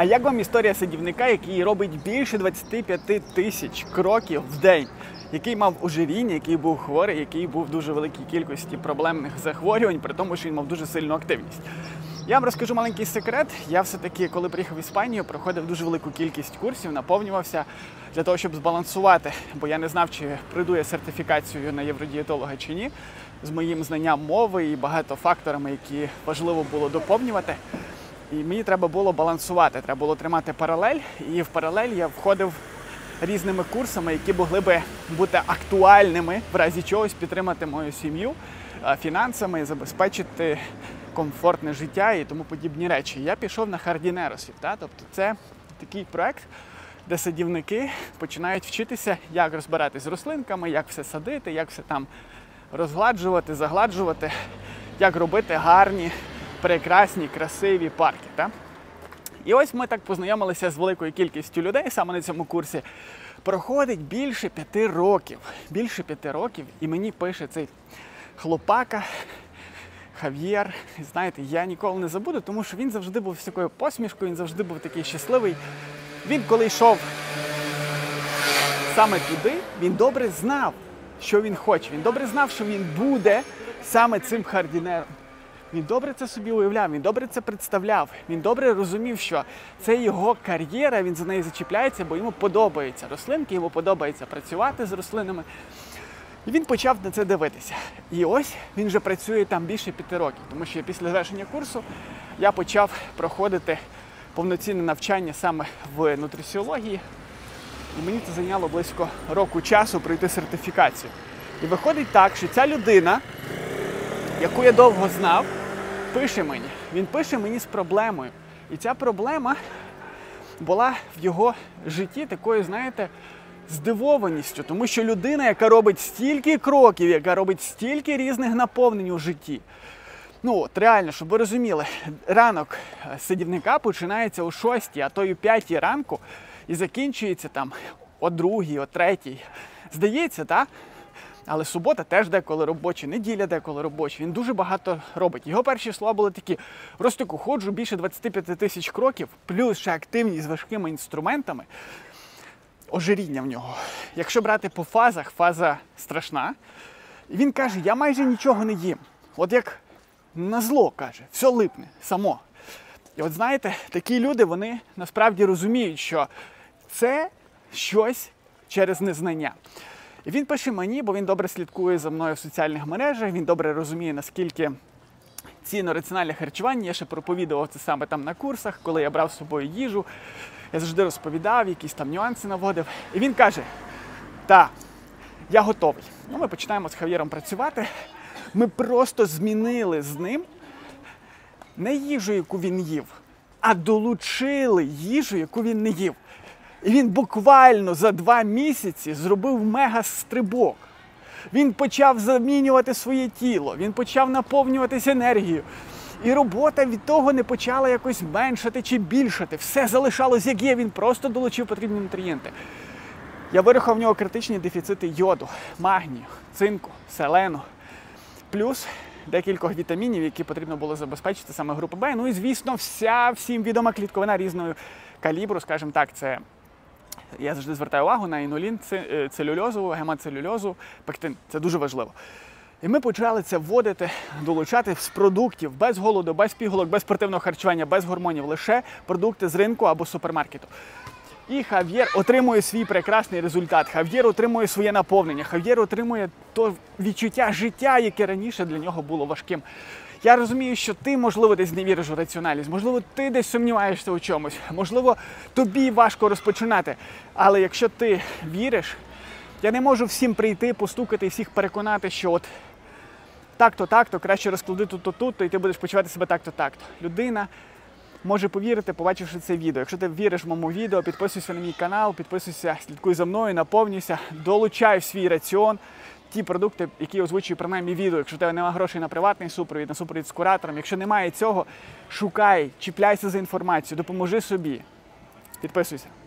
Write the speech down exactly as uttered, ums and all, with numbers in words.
А як вам історія садівника, який робить більше двадцяти п'яти тисяч кроків в день? Який мав ожиріння, який був хворий, який був в дуже великій кількості проблемних захворювань, при тому, що він мав дуже сильну активність. Я вам розкажу маленький секрет. Я все-таки, коли приїхав в Іспанію, проходив дуже велику кількість курсів, наповнювався для того, щоб збалансувати, бо я не знав, чи пройду я сертифікацію на євродієтолога чи ні, з моїм знанням мови і багато факторами, які важливо було доповнювати. І мені треба було балансувати, треба було тримати паралель, і в паралель я входив різними курсами, які могли би бути актуальними, в разі чогось підтримати мою сім'ю фінансами, забезпечити комфортне життя і тому подібні речі. Я пішов на Хардінеросів, та? Тобто це такий проект, де садівники починають вчитися, як розбиратись з рослинками, як все садити, як все там розгладжувати, загладжувати, як робити гарні, прекрасні, красиві парки. Та? І ось ми так познайомилися з великою кількістю людей саме на цьому курсі. Проходить більше п'яти років. Більше п'яти років, і мені пише цей хлопака, Хав'єр. Знаєте, я ніколи не забуду, тому що він завжди був з такою посмішкою, він завжди був такий щасливий. Він, коли йшов саме туди, він добре знав, що він хоче. Він добре знав, що він буде саме цим хардінером. Він добре це собі уявляв, він добре це представляв. Він добре розумів, що це його кар'єра, він за неї зачіпляється, бо йому подобаються рослинки, йому подобається працювати з рослинами. І він почав на це дивитися. І ось він вже працює там більше п'яти років, тому що після завершення курсу я почав проходити повноцінне навчання саме в нутрисіології. І мені це зайняло близько року часу пройти сертифікацію. І виходить так, що ця людина, яку я довго знав, пише мені. Він пише мені з проблемою. І ця проблема була в його житті такою, знаєте, здивованістю. Тому що людина, яка робить стільки кроків, яка робить стільки різних наповнень у житті. Ну от, реально, щоб ви розуміли, ранок садівника починається о шостій, а то й о п'ятій ранку і закінчується там о другій, о третій. Здається, так? Але субота теж деколи робоча, неділя деколи робоча. Він дуже багато робить. Його перші слова були такі: Ростику, ходжу більше двадцяти п'яти тисяч кроків, плюс ще активність з важкими інструментами. Ожиріння в нього. Якщо брати по фазах, фаза страшна. І він каже, я майже нічого не їм. От як назло, каже, все липне, само. І от знаєте, такі люди, вони насправді розуміють, що це щось через незнання. І він пише мені, бо він добре слідкує за мною в соціальних мережах, він добре розуміє, наскільки цінно раціональне харчування. Я ще проповідував це саме там на курсах, коли я брав з собою їжу. Я завжди розповідав, якісь там нюанси наводив. І він каже, так, я готовий. Ну, ми починаємо з Хав'єром працювати. Ми просто змінили з ним не їжу, яку він їв, а долучили їжу, яку він не їв. І він буквально за два місяці зробив мега-стрибок. Він почав замінювати своє тіло, він почав наповнюватися енергією. І робота від того не почала якось меншати чи більшати. Все залишалось як є, він просто долучив потрібні нутрієнти. Я вирахував в нього критичні дефіцити йоду, магнію, цинку, селену, плюс декількох вітамінів, які потрібно було забезпечити саме групи Б. Ну і, звісно, вся всім відома клітковина різного калібру, скажімо так, це... Я завжди звертаю увагу на інулін, целюльозу, гемацелюльозу, пектин. Це дуже важливо. І ми почали це вводити, долучати з продуктів без голоду, без пігулок, без спортивного харчування, без гормонів, лише продукти з ринку або супермаркету. І Хав'єр отримує свій прекрасний результат. Хав'єр отримує своє наповнення. Хав'єр отримує то відчуття життя, яке раніше для нього було важким. Я розумію, що ти, можливо, десь не віриш у раціоналізм, можливо, ти десь сумніваєшся у чомусь, можливо, тобі важко розпочинати. Але якщо ти віриш, я не можу всім прийти, постукати і всіх переконати, що от так-то, так-то, краще розклади тут-то, тут-то, і ти будеш почувати себе так-то, так-то. Людина може повірити, побачивши це відео. Якщо ти віриш в моєму відео, підписуйся на мій канал, підписуйся, слідкуй за мною, наповнюйся, долучай в свій раціон ті продукти, які озвучую принаймні відео. Якщо в тебе немає грошей на приватний супровід, на супровід з куратором, якщо немає цього, шукай, чіпляйся за інформацію, допоможи собі. Підписуйся.